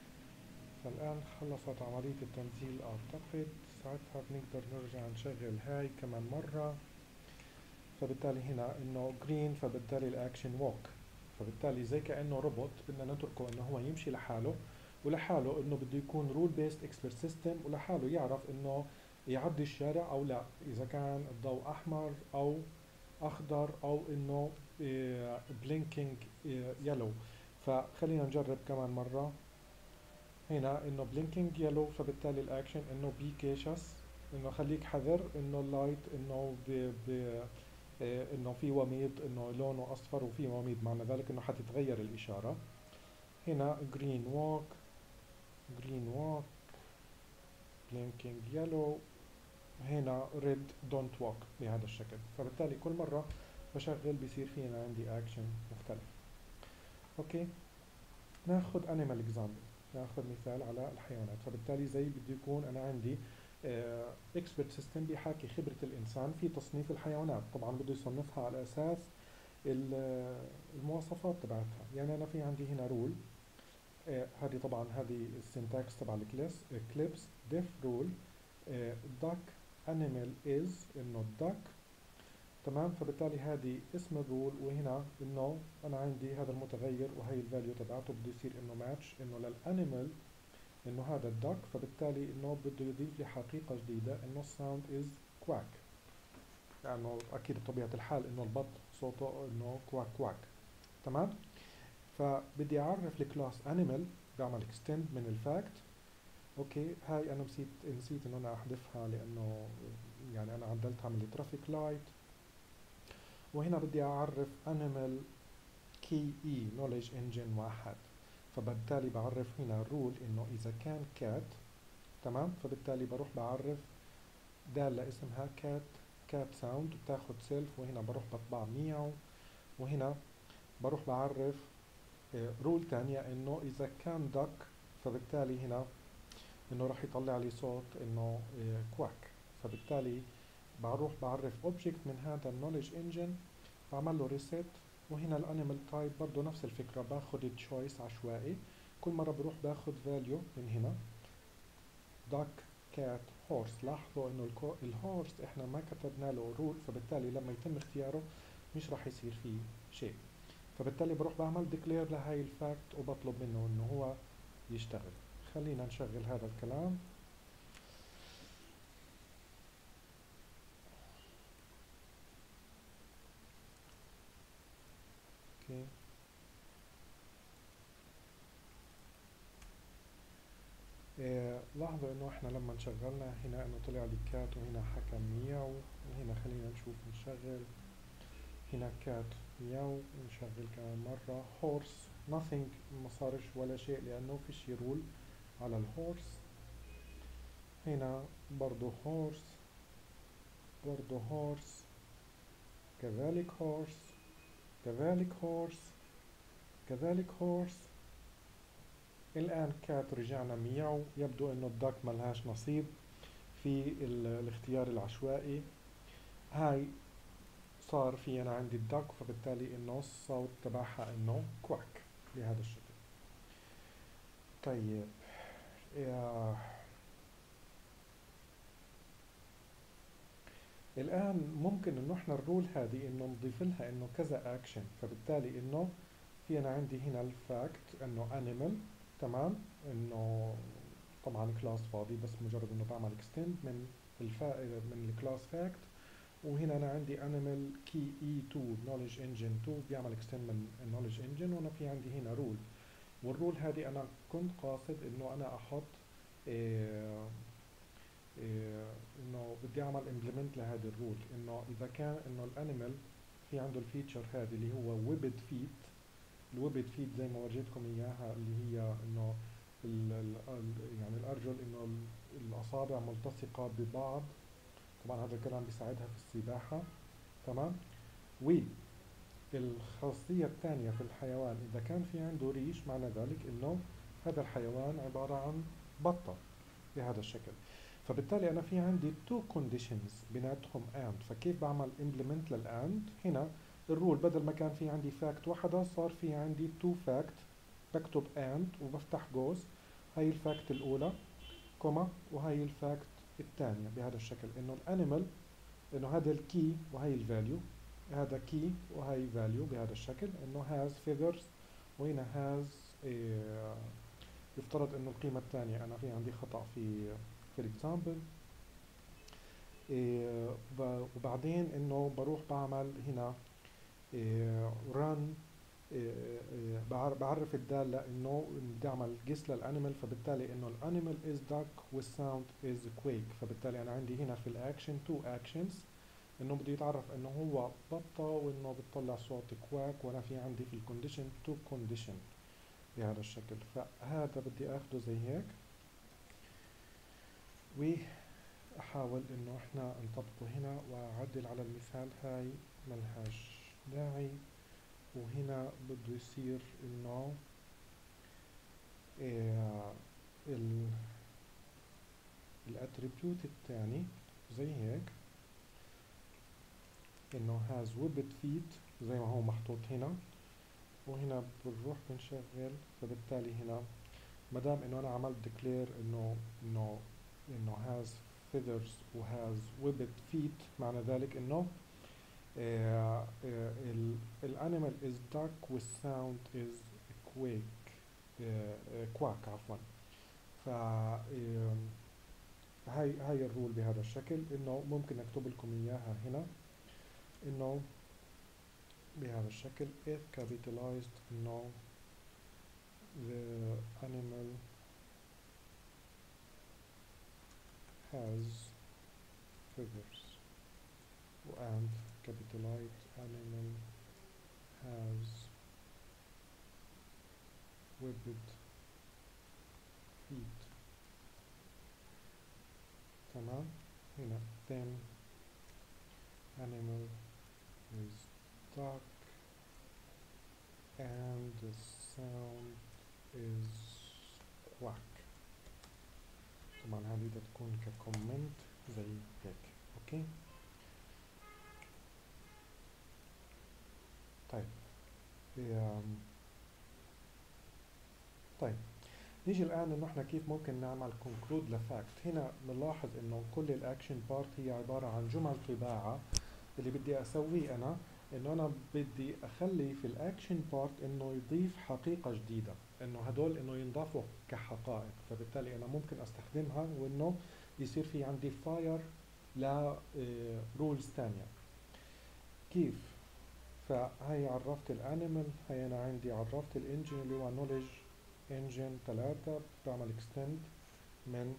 فالآن خلصت عملية التنزيل أعتقد، ساعتها بنقدر نرجع نشغل هاي كمان مرة. فبالتالي هنا إنه جرين، فبالتالي الأكشن ووك، فبالتالي زي كأنه روبوت بدنا نتركه إنه هو يمشي لحاله، ولحاله إنه بده يكون رول بيست اكسبرت سيستم، ولحاله يعرف إنه يعدي الشارع أو لا، إذا كان الضوء أحمر أو أخضر أو إنه بلينكينج يلو. فخلينا نجرب كمان مرة. هنا انه بلينكينج يلو، فبالتالي الاكشن انه بي كيشس، انه خليك حذر، انه اللايت انه ب ب انه في وميض، انه لونه اصفر وفي وميض، معنى ذلك انه حتتغير الاشارة. هنا جرين ووك، جرين ووك، بلينكينج يلو، هنا ريد دونت ووك بهذا الشكل. فبالتالي كل مرة بشغل بيصير في انا عندي اكشن مختلف. اوكي، ناخذ انيمال اكزامبل، ناخذ مثال على الحيوانات. فبالتالي زي بده يكون انا عندي اكسبرت سيستم بيحاكي خبرة الانسان في تصنيف الحيوانات. طبعا بده يصنفها على اساس المواصفات تبعتها. يعني انا في عندي هنا رول، هذه طبعا هذه السنتاكس تبع الكليبس كليبس ديف رول duck animal is انه duck، تمام. فبالتالي هذه اسم الرول، وهنا انه انا عندي هذا المتغير وهي الفاليو تبعته بده يصير انه ماتش انه للانيمال انه هذا الدك. فبالتالي انه بده يضيف لي حقيقة جديدة انه الساوند از كواك، لانه اكيد بطبيعة الحال انه البط صوته انه كواك كواك، تمام. فبدي اعرف الكلاس انيمال، بعمل اكستند من الفاكت. اوكي، هاي انا نسيت نسيت انه انا احذفها لانه يعني انا عدلتها من الترافيك لايت. وهنا بدي اعرف animal key e knowledge engine واحد. فبالتالي بعرف هنا الرول انه اذا كان cat، تمام. فبالتالي بروح بعرف دالة اسمها cat cat sound بتاخد سيلف، وهنا بروح بطبع مياو. وهنا بروح بعرف رول تانية انه اذا كان duck، فبالتالي هنا انه راح يطلع لي صوت انه كواك. فبالتالي بروح بعرف اوبجكت من هذا النوليدج انجن، بعمل له ريسيت. وهنا الانيمال تايب برضه نفس الفكرة، باخد تشويس عشوائي، كل مرة بروح باخد فاليو من هنا duck cat horse. لاحظوا انه الهورس احنا ما كتبنا له رول، فبالتالي لما يتم اختياره مش راح يصير فيه شيء. فبالتالي بروح بعمل ديكلير لهاي الفاكت وبطلب منه انه هو يشتغل. خلينا نشغل هذا الكلام. اوكي، إيه لاحظوا انه احنا لما نشغلنا هنا انه طلع لي كات، وهنا حكى مياو. وهنا خلينا نشوف نشغل، هنا كات مياو، نشغل كمان مرة. هورس nothing، ما صارش ولا شيء لانه فيش رول على الهورس. هنا برضو هورس، برضو هورس، كذلك هورس، كذلك هورس، كذلك هورس. الآن كات رجعنا مياو. يبدو انه الدك ملهاش نصيب في الاختيار العشوائي. هاي صار في أنا عندي الدك، فبالتالي إنه الصوت تبعها إنه كواك بهذا الشكل. طيب يا الآن ممكن إنه إحنا الرول هذه إنه نضيف لها إنه كذا أكشن، فبالتالي إنه في أنا عندي هنا الفاكت إنه animal، تمام، إنه طبعا كلاس فاضي بس مجرد إنه بعمل extend من الفا من الكلاس فاكت، وهنا أنا عندي animal key إي تو knowledge engine تو بيعمل extend من knowledge engine، وأنا في عندي هنا رول، والرول هذه أنا كنت قاصد إنه أنا أحط إيه إيه إنه بدي أعمل implement لهذه الرول، إنه إذا كان إنه الانيمال في عنده الفيتشر هذه اللي هو ويبد فيت. الويبد فيت زي ما ورجيتكم إياها اللي هي إنه ال ال يعني الأرجل إنه الأصابع ملتصقة ببعض، طبعا هذا الكلام بيساعدها في السباحة، تمام. والخاصية الثانية في الحيوان إذا كان في عنده ريش، معنى ذلك إنه هذا الحيوان عبارة عن بطة بهذا الشكل. فبالتالي أنا في عندي تو كونديشنز بيناتهم and، فكيف بعمل implement للأند؟ هنا الرول بدل ما كان في عندي فاكت واحدة صار في عندي تو فاكت، بكتب and وبفتح جوز، هاي الفاكت الأولى كوما وهي الفاكت الثانية بهذا الشكل، إنه الأنيمال إنه هذا الكي وهي الفاليو، هذا كي وهي فاليو بهذا الشكل، إنه has figures، وهنا has إيه يفترض إنه القيمة الثانية أنا في عندي خطأ في في الإكزامبل، إيه وبعدين إنه بروح بعمل هنا إيه run، إيه إيه بعرف الدالة إنه بدي أعمل قيس للأنيمال، فبالتالي إنه الأنيمال is duck والساوند is quake، فبالتالي أنا عندي هنا في الأكشن تو أكشنز، إنه بده يتعرف إنه هو بطة وإنه بتطلع صوت كواك، وأنا في عندي في الكونديشن تو كونديشن بهذا الشكل. فهذا بدي أخده زي هيك وأحاول إنه إحنا نطبقه هنا وأعدل على المثال، هاي ملهاش داعي، وهنا بده يصير إنه إيه ال الاتريبيوت الثاني زي هيك، إنه has webbed feet زي ما هو محطوط هنا، وهنا بنروح بنشغل، فبالتالي هنا مدام إنه أنا عملت declare إنه إنه إنه has feathers و has webbed feet، معنى ذلك إنه آه آه الانيمال is dark والsound is quake آه آه quack عفوا. ف هاي هاي الرول بهذا الشكل، إنه ممكن أكتب لكم إياها هنا، إنه بهذا الشكل if capitalized إنه the animal has feathers and capitalized animal has webbed feet، تمام. هنا then animal is dark and the sound is quack. طبعا هذه بدها تكون ككومنت زي هيك، اوكي. طيب طيب نيجي الآن إنه إحنا كيف ممكن نعمل conclude لفاكت. هنا بنلاحظ إنه كل الأكشن بارت هي عبارة عن جمل طباعة. اللي بدي أسويه أنا إنه أنا بدي أخلي في الأكشن بارت إنه يضيف حقيقة جديدة، إنه هدول إنه ينضافوا كحقائق، فبالتالي أنا ممكن أستخدمها وإنه يصير في عندي فاير ل رولز تانية. كيف؟ فهي عرفت الانيمال، هي أنا عندي عرفت الانجن اللي هو نوليج انجن ثلاثة، بعمل اكستند من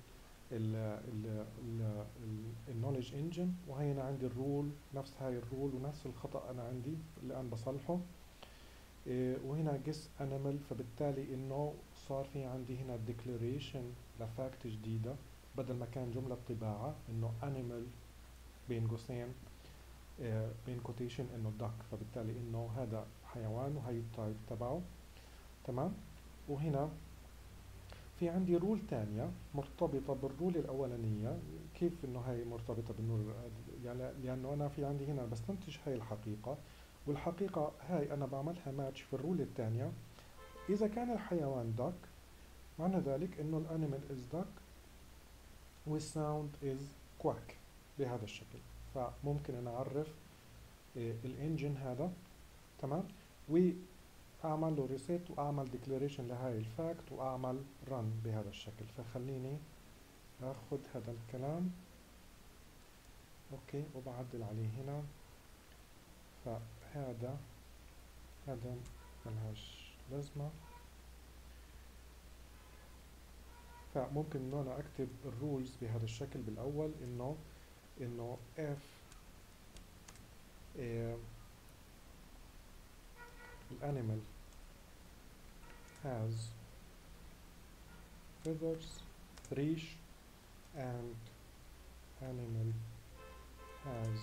النوليج انجن، وهي انا عندي الرول نفس هاي الرول ونفس الخطأ انا عندي الان بصلحه. إيه وهنا جس انيمال، فبالتالي انه صار في عندي هنا ديكلاريشن لفاكت جديدة، بدل ما كان جملة طباعة انه انيمال بين قوسين إيه بين كوتيشن انه دك، فبالتالي انه هذا حيوان وهي التايب تبعه، تمام. وهنا في عندي رول تانية مرتبطة بالرول الأولانية. كيف إنه هاي مرتبطة بالرول؟ يعني لأنه أنا في عندي هنا بستنتج هاي الحقيقة، والحقيقة هاي أنا بعملها ماتش في الرول التانية. إذا كان الحيوان duck معنى ذلك إنه الأنيمال is duck والساوند is quack بهذا الشكل. فممكن أنا أعرف الانجن هذا، تمام، واعمل له ريسيت واعمل ديكلاريشن لهاي الفاكت واعمل رن بهذا الشكل. فخليني اخذ هذا الكلام اوكي وبعدل عليه هنا. فهذا هذا ملهاش لازمة. فممكن انه انا اكتب الرولز بهذا الشكل بالاول، انه انه if الانيمال has feathers ريش and animal has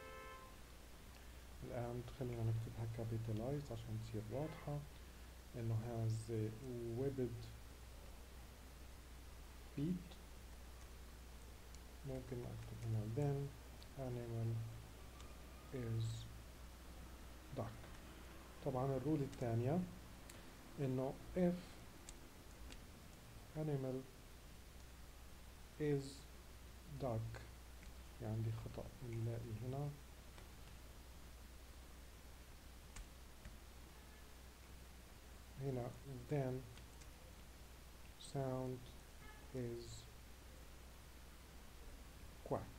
الآن خلينا نكتبها capitalized عشان تصير واضحة، إنه has webbed feet. ممكن أكتب هنا then animal is duck. طبعا الرول الثانية إنه if animal is duck، يعني عندي خطأ نلاقي هنا هنا then sound is quack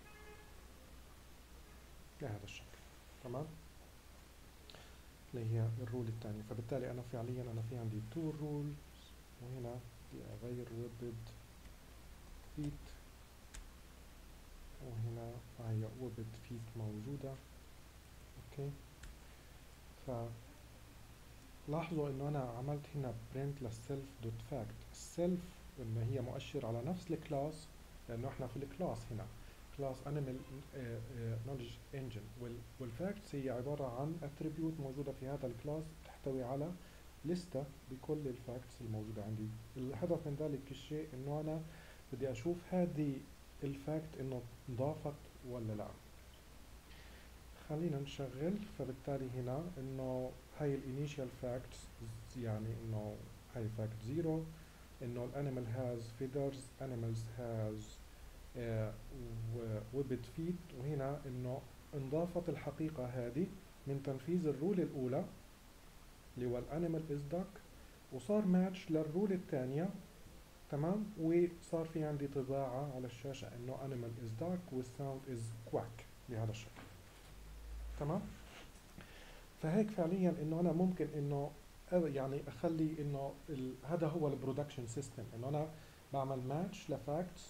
بهذا الشكل، تمام، اللي هي الرول الثانية. فبالتالي أنا فعليا أنا في عندي two rules، وهنا بدي أغير webbed feet، وهنا هي webbed feet موجودة. اوكي، فلاحظوا انه انا عملت هنا print للسيلف دوت فاكت. السيلف ان هي مؤشر على نفس الكلاس، لانه احنا في الكلاس هنا كلاس انيمال نولج انجن، والفاكتس هي عبارة عن اتريبيوت موجودة في هذا الكلاس تحتوي على لستة بكل الفاكتس الموجودة عندي. الهدف من ذلك الشيء انه انا بدي اشوف هذه الفاكت انه انضافت ولا لا. خلينا نشغل. فبالتالي هنا انه هاي الانيشال فاكتس، يعني انه هاي فاكت زيرو، انه الانيمال هاز feathers، animals has webbed feet، وهنا انه انضافت الحقيقة هذه من تنفيذ الرول الاولى اللي هو الانيمال is duck، وصار ماتش للرول الثانية، تمام، وصار في عندي طباعة على الشاشة انه animal is duck والساوند is quack بهذا الشكل، تمام. فهيك فعليا انه انا ممكن انه يعني اخلي انه هذا هو البرودكشن سيستم، انه انا بعمل ماتش لفاكتس،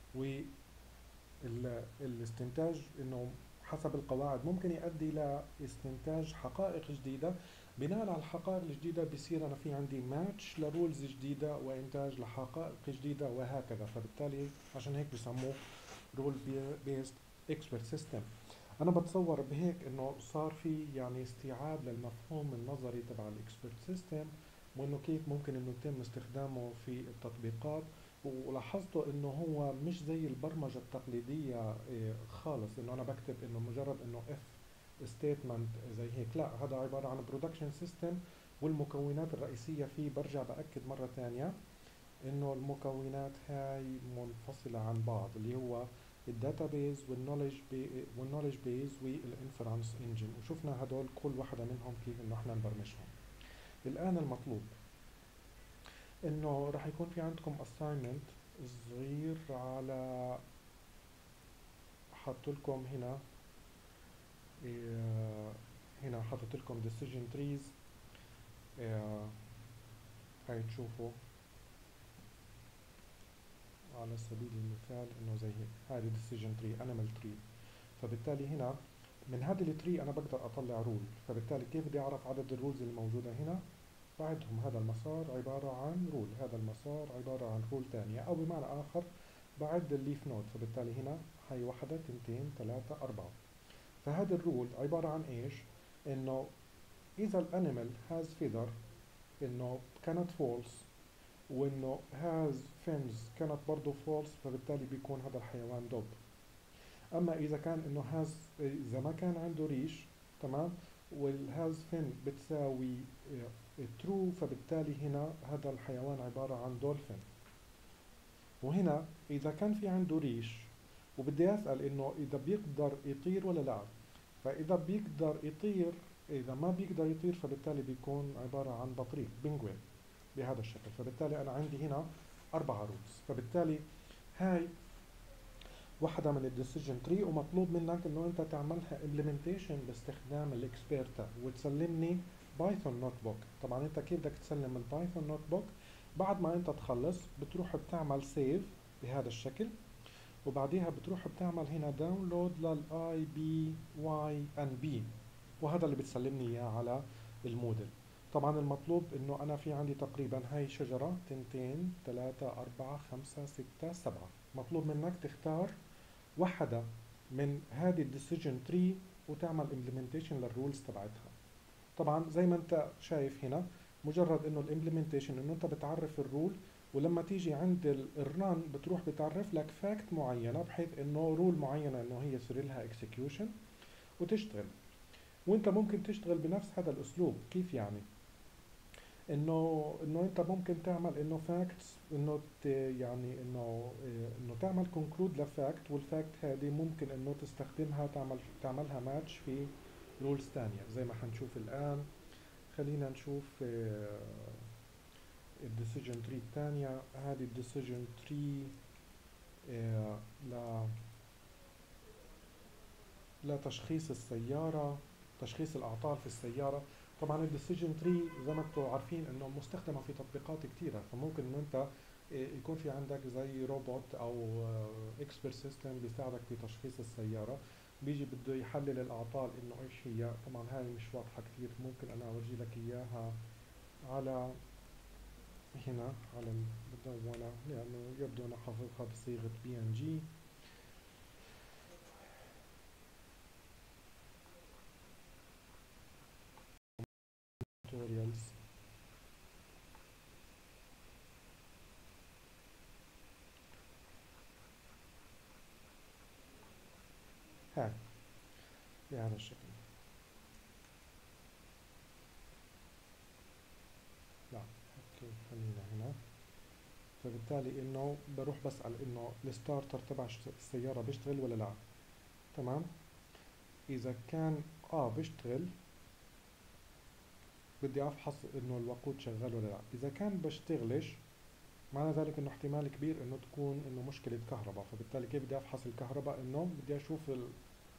والاستنتاج انه حسب القواعد ممكن يؤدي لاستنتاج حقائق جديدة. بناء على الحقائق الجديدة بصير انا في عندي ماتش لرولز جديدة وانتاج لحقائق جديدة وهكذا. فبالتالي عشان هيك بسموه رول بيست اكسبرت سيستم. انا بتصور بهيك انه صار في يعني استيعاب للمفهوم النظري تبع الاكسبرت سيستم، وانه كيف ممكن انه يتم استخدامه في التطبيقات. ولاحظتوا انه هو مش زي البرمجة التقليدية خالص، انه انا بكتب انه مجرد انه اف ستيتمنت زي هيك. لا، هذا عبارة عن برودكشن سيستم، والمكونات الرئيسية فيه برجع بأكد مرة ثانية انه المكونات هاي منفصلة عن بعض، اللي هو الداتابيز والنولج بي والنولج بيز والانفرنس انجن، وشفنا هدول كل واحدة منهم كيف انه احنا نبرمجهم. الان المطلوب انه راح يكون في عندكم assignment صغير، على حط لكم هنا إيه هنا حطيت لكم decision trees. إيه هاي تشوفوا على سبيل المثال انه زي هيك، هذه decision tree animal tree. فبالتالي هنا من هذه التري انا بقدر اطلع رول. فبالتالي كيف بدي اعرف عدد الرولز الموجودة هنا؟ بعدهم هذا المسار عبارة عن رول، هذا المسار عبارة عن رول ثانية، او بمعنى اخر بعد الليف نود. فبالتالي هنا هاي واحدة تنتين ثلاثة اربعة. فهذا الرول عبارة عن ايش؟ انه اذا الانيمال هاز feather انه كانت false، وانه has fins كانت برضه false، فبالتالي بيكون هذا الحيوان دوب. اما اذا كان انه has اذا ما كان عنده ريش، تمام، والهاز فين بتساوي true، فبالتالي هنا هذا الحيوان عبارة عن دولفين. وهنا اذا كان في عنده ريش وبدي اسأل انه اذا بيقدر يطير ولا لا، فاذا بيقدر يطير، اذا ما بيقدر يطير فبالتالي بيكون عبارة عن بطريق بنجوين بهذا الشكل. فبالتالي انا عندي هنا اربعة روتس. فبالتالي هاي واحدة من الديسيجن تري، ومطلوب منك انه انت تعملها امبلمنتيشن باستخدام الاكسبيرتا وتسلمني بايثون نوت بوك. طبعا انت كيف بدك تسلم البايثون نوت بوك؟ بعد ما انت تخلص بتروح بتعمل سيف بهذا الشكل، وبعديها بتروح بتعمل هنا داونلود للاي بي واي ان بي، وهذا اللي بتسلمني اياه على الموديل. طبعا المطلوب انه انا في عندي تقريبا هاي شجرة تنتين ثلاثة اربعة خمسة ستة سبعة، مطلوب منك تختار واحدة من هذه الديسيجن تري وتعمل امبلمنتيشن للرولز تبعتها. طبعا زي ما انت شايف هنا، مجرد انه الامبلمنتيشن انه انت بتعرف الرول، ولما تيجي عند الران بتروح بتعرف لك فاكت معينة بحيث انه رول معينة انه هي يصير لها اكسكيوشن وتشتغل. وانت ممكن تشتغل بنفس هذا الاسلوب. كيف يعني؟ انه انه انت ممكن تعمل انه فاكتس، انه يعني انه انه تعمل كونكلود لفاكت، والفاكت هذه ممكن انه تستخدمها تعمل تعملها ماتش في رولز ثانيه زي ما حنشوف الان. خلينا نشوف الديسيجن تري الثانيه. هذه الديسيجن تري ل لتشخيص السياره، تشخيص الاعطال في السياره. طبعا الديسيجن تري زي ما انتم عارفين انه مستخدمه في تطبيقات كثيره، فممكن انه انت يكون في عندك زي روبوت او اكسبرت سيستم بيساعدك في تشخيص السياره، بيجي بده يحلل الاعطال انه ايش هي. طبعا هاي مش واضحه كثير، ممكن انا اورجي لك اياها على هنا على المدونه لانه يبدو انا حافظها بصيغه بي ان جي. tutorials. هاي بهذا الشكل. لا اوكي خلينا هنا. فبالتالي انه بروح بسأل انه الستارتر تبع السيارة بيشتغل ولا لا. تمام، اذا كان اه بيشتغل بدي افحص انه الوقود شغال ولا لا. اذا كان بشتغلش معنى ذلك انه احتمال كبير انه تكون انه مشكلة كهرباء. فبالتالي كيف بدي افحص الكهرباء؟ انه بدي اشوف ال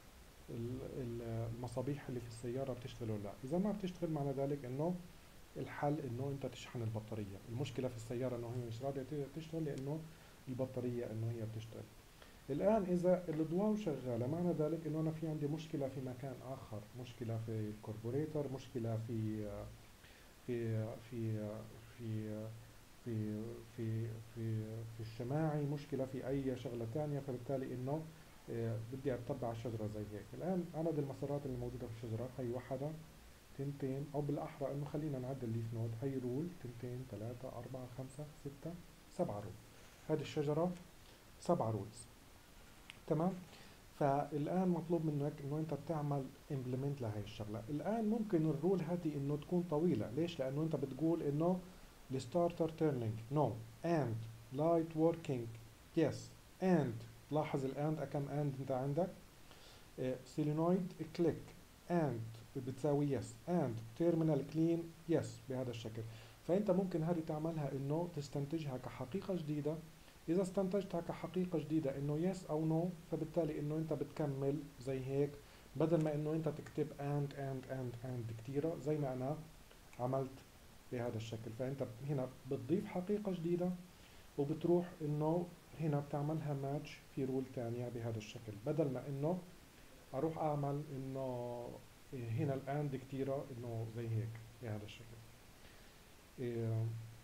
المصابيح اللي في السيارة بتشتغل ولا لا. اذا ما بتشتغل معنى ذلك انه الحل انه انت تشحن البطارية. المشكلة في السيارة انه هي مش راضية تشتغل لانه البطارية انه هي بتشتغل. الان اذا الاضواء شغالة معنى ذلك انه انا في عندي مشكلة في مكان اخر، مشكلة في الكربوريتر، مشكلة في في في في في في في في الشماعي، مشكلة في اي شغلة تانية. فبالتالي انه بدي اتبع الشجرة زي هيك. الان عدد المسارات اللي موجودة في الشجرة هي واحدة تنتين، او بالاحرى انه خلينا نعدل الليف نود. هي رول تنتين ثلاثة اربعة خمسة ستة سبعة رول. هذه الشجرة سبعة رولز. تمام. فالان مطلوب منك انه انت تعمل امبلمنت لهي الشغله. الان ممكن الرول هذه انه تكون طويله. ليش؟ لانه انت بتقول انه الستارتر تيرنينج نو اند لايت وركينج يس اند. لاحظ الاند كم اند انت عندك. سيلينويد كليك اند بتساوي يس اند تيرمينال كلين يس بهذا الشكل. فانت ممكن هذه تعملها انه تستنتجها كحقيقه جديده. اذا استنتجتها كحقيقه جديده انه يس او نو، فبالتالي انه انت بتكمل زي هيك، بدل ما انه انت تكتب اند اند اند اند كثيره زي ما انا عملت بهذا الشكل. فانت هنا بتضيف حقيقه جديده وبتروح انه هنا بتعملها ماتش في رول ثانيه بهذا الشكل، بدل ما انه اروح اعمل انه هنا الاند كثيره انه زي هيك بهذا الشكل. إيه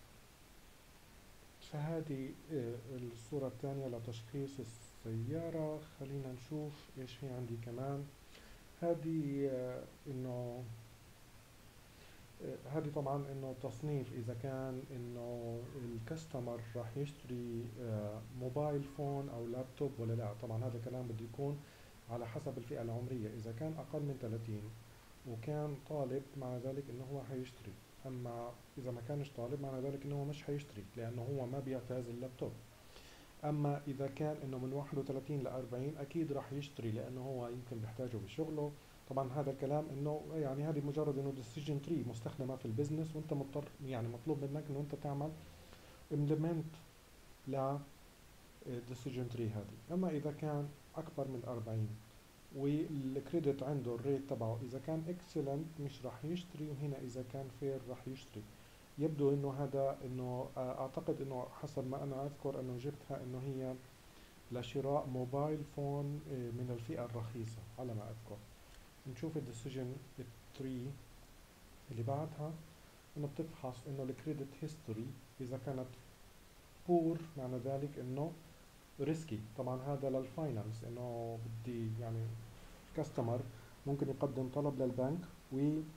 فهذه الصورة الثانية لتشخيص السيارة. خلينا نشوف ايش في عندي كمان. هذه انه هذه طبعا انه تصنيف اذا كان انه الكاستمر راح يشتري آه، موبايل فون او لابتوب ولا لا. طبعا هذا الكلام بده يكون على حسب الفئة العمرية. اذا كان اقل من ثلاثين وكان طالب معنى ذلك انه هو حيشتري، اما اذا ما كانش طالب معنى ذلك انه هو مش حيشتري لانه هو ما بيعتاز اللابتوب. اما اذا كان انه من واحد وثلاثين ل أربعين اكيد راح يشتري لانه هو يمكن بيحتاجه بشغله. طبعا هذا الكلام انه يعني هذه مجرد انه ديسيجن تري مستخدمه في البزنس، وانت مضطر يعني مطلوب منك انه انت تعمل امبلمنت ل ديسيجن تري هذه. اما اذا كان اكبر من أربعين والكريدت عنده الريت تبعه اذا كان اكسلنت مش راح يشتري، وهنا اذا كان فير راح يشتري. يبدو انه هذا انه اعتقد انه حسب ما انا اذكر انه جبتها انه هي لشراء موبايل فون من الفئة الرخيصة على ما اذكر. نشوف الديسيجن تري اللي بعدها، انه بتفحص انه الكريدت هيستوري اذا كانت بور معنى ذلك انه ريسكي. طبعا هذا للفاينانس انه بدي يعني كاستمر ممكن يقدم طلب للبنك و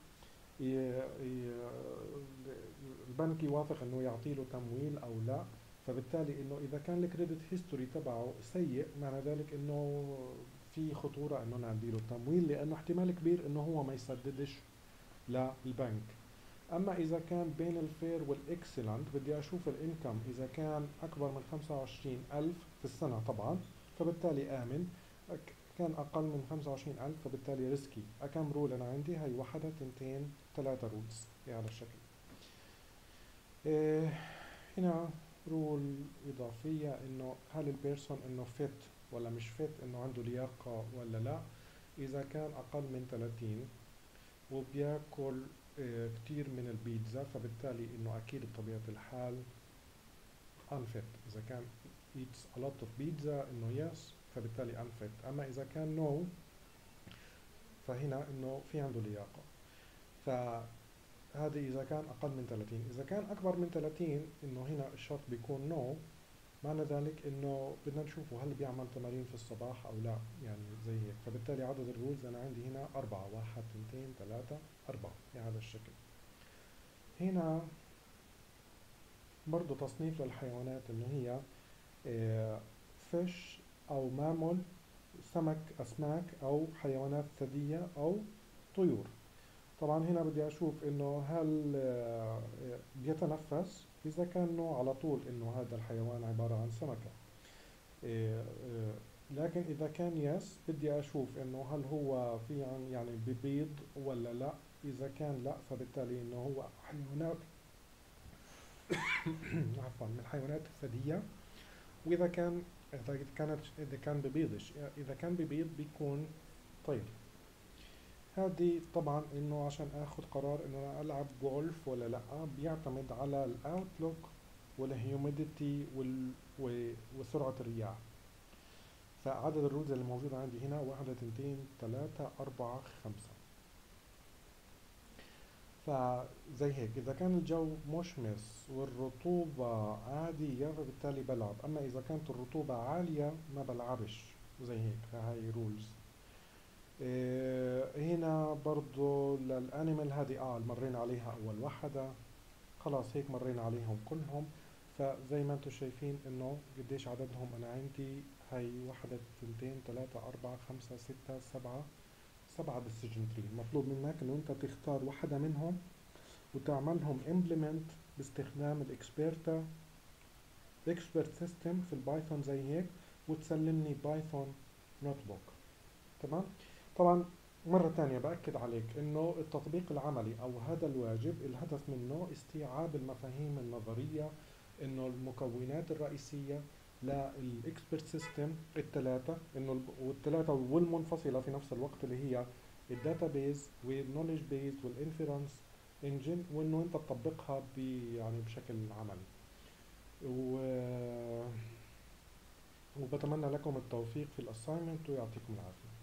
البنك يوافق انه يعطي له تمويل او لا. فبالتالي انه اذا كان الكريدت هيستوري تبعه سيء معنى ذلك انه في خطورة انه نعطي له تمويل، لانه احتمال كبير انه هو ما يسددش للبنك. اما اذا كان بين الفير والاكسلنت بدي اشوف الانكم اذا كان اكبر من خمسة وعشرين الف في السنة طبعا فبالتالي امن، كان اقل من خمسة وعشرين الف فبالتالي ريسكي. كم رول انا عندي؟ هي واحدة تنتين ثلاثة رولز بهذا الشكل. إيه هنا رول اضافية انه هل البيرسون انه فيت ولا مش فيت، انه عنده لياقة ولا لا. اذا كان اقل من ثلاثين وبياكل إيه كتير من البيتزا فبالتالي انه اكيد بطبيعة الحال unfit. اذا كان eats a lot of pizza انه yes فبالتالي unfit. اما اذا كان no فهنا انه في عنده لياقة. فهذه اذا كان اقل من ثلاثين. اذا كان اكبر من ثلاثين انه هنا الشرط بيكون no، معنى ذلك انه بدنا نشوفه هل بيعمل تمارين في الصباح او لا، يعني زي هيك. فبالتالي عدد الرولز انا عندي هنا اربعة، واحد اثنين ثلاثة اربعة بهذا الشكل. هنا برضو تصنيف للحيوانات انه هي فيش او مامول، سمك اسماك او حيوانات ثديية او طيور. طبعا هنا بدي اشوف انه هل بيتنفس. اذا كان نوع على طول انه هذا الحيوان عبارة عن سمكة. لكن اذا كان يس بدي اشوف انه هل هو في يعني ببيض ولا لا. اذا كان لا فبالتالي انه هو حيوانات عفوا من الحيوانات الثديية. واذا كان اذا كانت اذا كان ببيضش اذا كان ببيض بيكون طير. هذه طبعا انه عشان اخذ قرار انه انا العب جولف ولا لا بيعتمد على الاوتلوك والهيوميديتي وسرعة الرياح. فعدد الرولز اللي موجودة عندي هنا واحد اثنين ثلاثة أربعة خمسة. فزي هيك إذا كان الجو مشمس والرطوبة عادية فبالتالي بلعب. أما إذا كانت الرطوبة عالية ما بلعبش زي هيك. فهاي رولز. إيه هنا برضو للأنيمال هذه آه مرينا عليها أول واحدة، خلاص هيك مرينا عليهم كلهم. فزي ما انتم شايفين انه قديش عددهم انا عندي. هاي واحدة اثنتين ثلاثة أربعة خمسة ستة سبعة سبعة بالسجن تري. مطلوب منك انه انت تختار واحدة منهم وتعملهم implement باستخدام الاكسبيرتا اكسبرت سيستم في البايثون زي هيك، وتسلمني بايثون نوت بوك. تمام. طبعا مرة تانية بأكد عليك انه التطبيق العملي او هذا الواجب الهدف منه استيعاب المفاهيم النظرية، انه المكونات الرئيسية للاكسبرت سيستم الثلاثة، انه والثلاثة والمنفصلة في نفس الوقت اللي هي الداتابيز والنولج بيز والانفيرنس انجن، وانه انت تطبقها يعني بشكل عملي. و... وبتمنى لكم التوفيق في الاساينمنت ويعطيكم العافية.